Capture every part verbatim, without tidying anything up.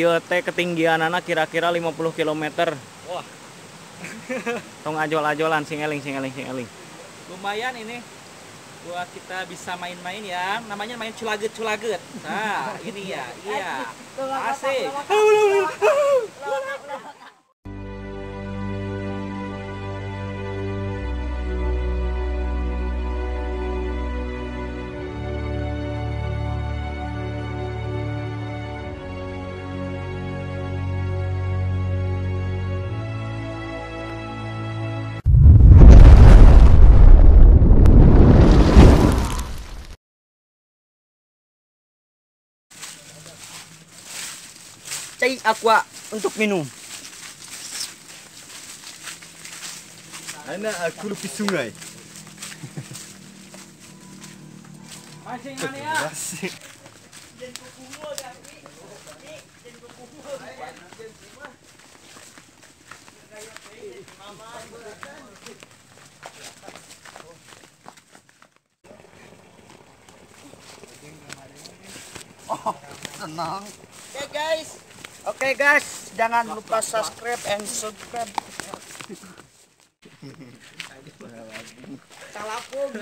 Ieu teh ketinggianana kira-kira lima puluh kilometer. Wah. Tong ajol-ajolan sing eling sing eling sing eling. Lumayan ini buat kita bisa main-main ya. Namanya main culaget-culaget. Nah, ini ya. Iya. Asik. Cai aqua untuk minum. Anak aku lupi sungai. Mancing mana ya? Masih. Oh, tenang. Oke guys. Oke guys, jangan lupa subscribe and subscribe. Salapung.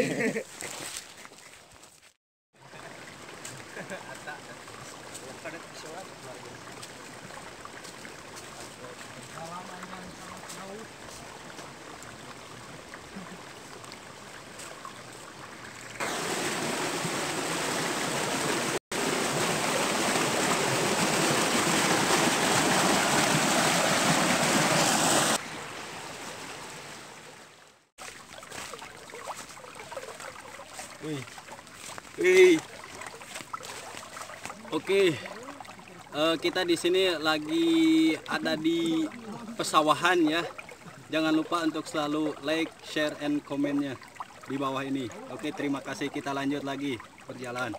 Wih. Wih. Oke. Uh, kita di sini lagi ada di pesawahan ya. Jangan lupa untuk selalu like, share, and komennya di bawah ini. Oke, terima kasih. Kita lanjut lagi perjalanan.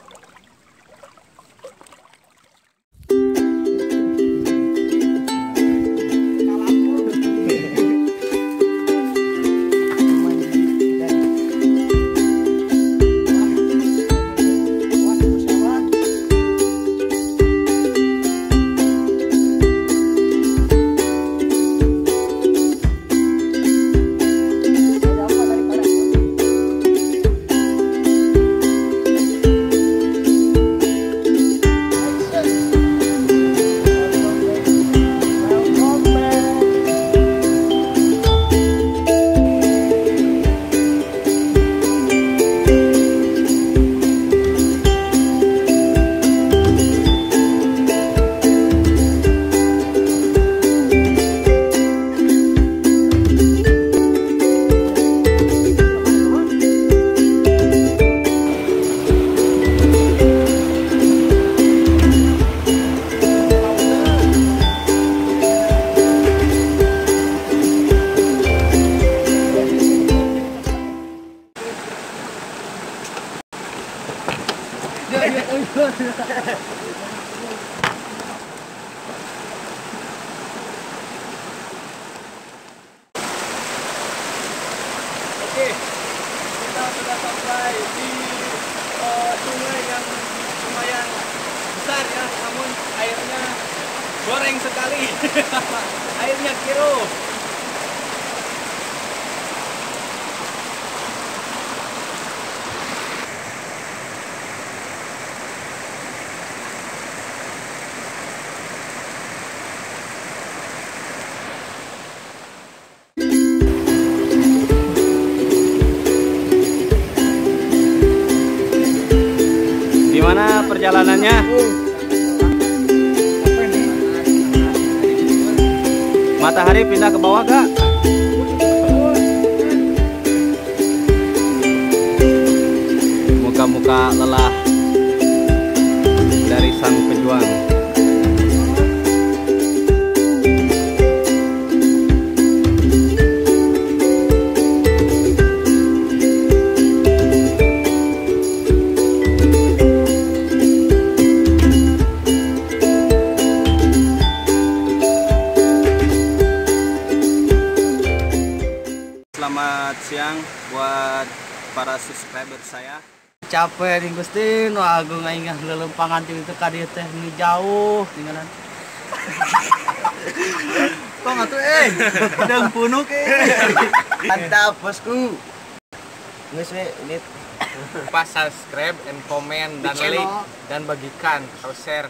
Oke, kita sudah sampai di uh, sungai yang lumayan besar ya, namun airnya goreng sekali. Airnya kiro. Gimana perjalanannya? Matahari pindah ke bawah gak? Muka-muka lelah dari sang pejuang. Selamat siang buat para subscriber saya. Capek nih Gusti, nu agung aing ngah leuleumpangan ti teu ka dieu teh nu jauh tinggalan. Kok ngatu eh. Sedang punuk eh. Mantap bosku. Geus we ini Lupa subscribe and comment dan Di channel. like dan bagikan atau share.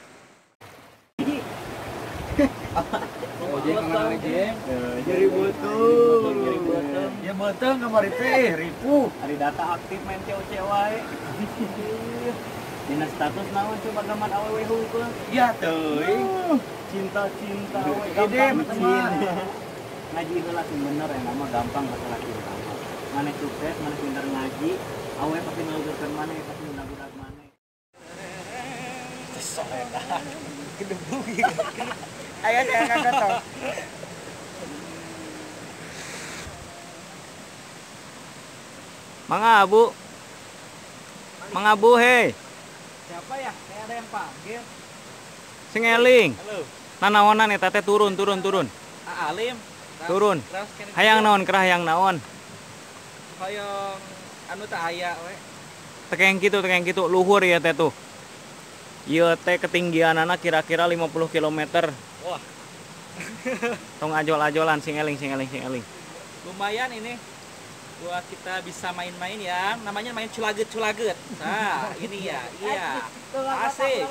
Oh, jadi kangen lagi. jadi betul. Jadi betul. Ya betul kamari teh ribu. Hari data aktif main cewek wae. Dina status naon coba gaman awewe hungkul. Ya teuing. Cinta-cinta we Ide teman. Ngaji heula sih bener ya nama gampang masalah cinta. Mana sukses, mana pintar ngaji, awe pasti ngeluarkan mana, pasti budak-budak mana. Sok eta. Kedebu gitu. Aya teh kakak tau. Mang Abu. Mang Abu he. Siapa ya? Kayak ada yang panggil. Sing eling. Halo. Nanaonan eta teh turun turun turun. Ah, Alim. Turun. Hayang naon kerah hayang naon. Hoyong anu teh aya we. Tekeng kitu tekeng kitu luhur ya teh tuh. Ieu teh ketinggianana kira-kira lima puluh kilometer. Wah, Tong ajol-ajolan sing eling sing eling sing eling. lumayan ini buat kita bisa main-main ya. Namanya main culaget-culaget. Nah, ini ya. Iya. Asik.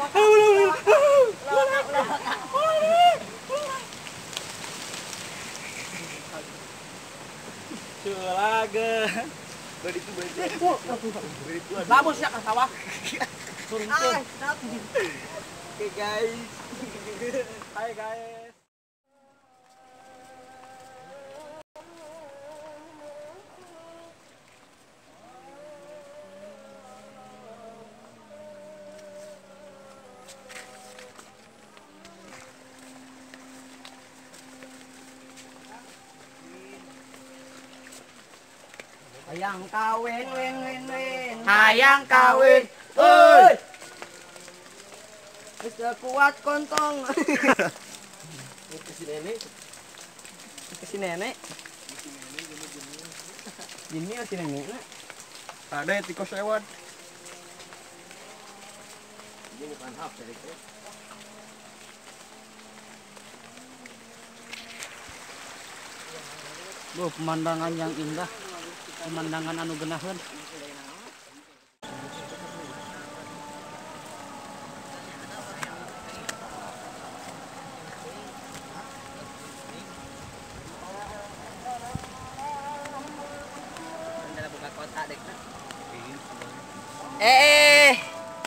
Culaget. Labos ya ka sawah. Turunkeun. Oke guys. Hai guys. Hayang kawin win win win. Hayang kawin. Oi. Wis kuat kontong. Ke si nenek. Ke si nenek. Ini ya si nenek. Ada tikus lewat. Ini bukan hap sedikit. Duh, pemandangan yang indah. Pemandangan anu geunaheun. Buka kota dek. Eh.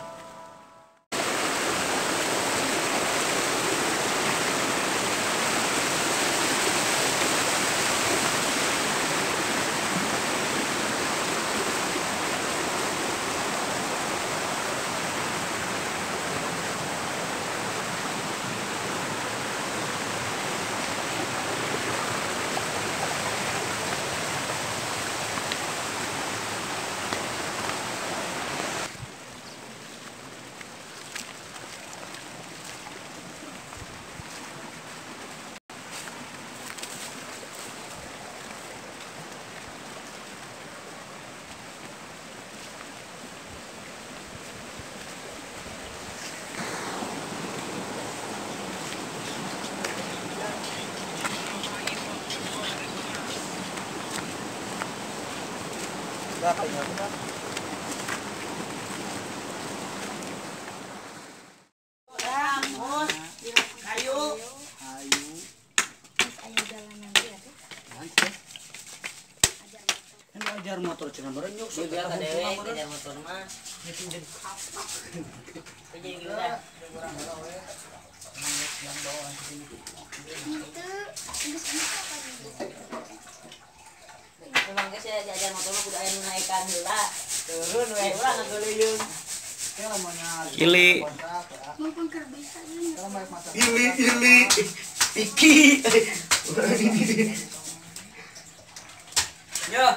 Ajar motor cenah meureun nyuk. Dia biar ka dewe ke motor mah. Jadi gila. Memang geus ya jajan motor mah kudu aya nu naekan heula. Turun we ulah ngageuleuyung. Kili. Ili ili iki. Yo.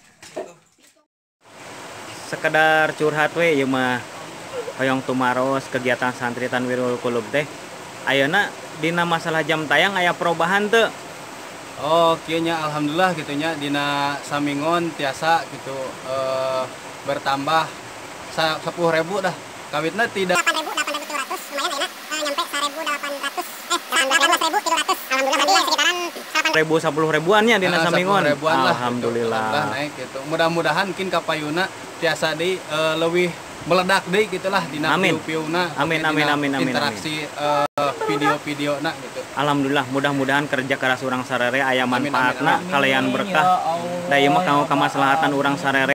Sekedar curhat we ieu mah hoyong tumaros kegiatan santri Tanwirul Qulub teh. Ayeuna dina masalah jam tayang aya perubahan teu? Oh, kieu nya alhamdulillah gitu nya dina samingon tiasa gitu eh, bertambah sepuluh ribu dah. Kawitna tidak delapan ribu delapan ribu tujuh ratus lumayan enak, uh, nyampe seribu delapan ratus ribu sepuluh ribuannya di Nah, Nasamingon. sepuluh ribuan lah, Alhamdulillah. gitu. Naik gitu. Mudah-mudahan mungkin kapayuna tiasa di uh, lebih meledak deh gitulah di Amin. piu-piuna. Amin, Oke, amin, dina amin, amin, interaksi uh, video-video nak gitu. Alhamdulillah, mudah-mudahan kerja keras urang sarere aya Amin, amin, manfaatna amin. kalian berkah. Da ieu mah kanggo kamaslahatan urang sarere.